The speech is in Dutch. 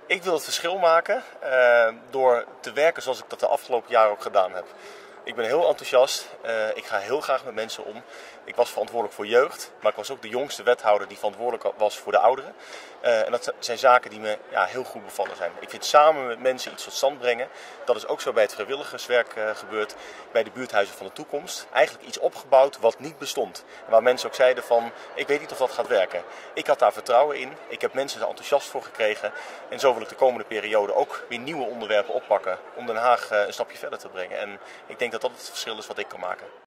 Ik wil het verschil maken door te werken zoals ik dat de afgelopen jaren ook gedaan heb. Ik ben heel enthousiast, ik ga heel graag met mensen om. Ik was verantwoordelijk voor jeugd, maar ik was ook de jongste wethouder die verantwoordelijk was voor de ouderen. En dat zijn zaken die me heel goed bevallen zijn. Ik vind samen met mensen iets tot stand brengen. Dat is ook zo bij het vrijwilligerswerk gebeurd, bij de buurthuizen van de toekomst. Eigenlijk iets opgebouwd wat niet bestond. En waar mensen ook zeiden van, ik weet niet of dat gaat werken. Ik had daar vertrouwen in, ik heb mensen er enthousiast voor gekregen. En zo wil ik de komende periode ook weer nieuwe onderwerpen oppakken om Den Haag een stapje verder te brengen. En ik denk dat dat het verschil is wat ik kan maken.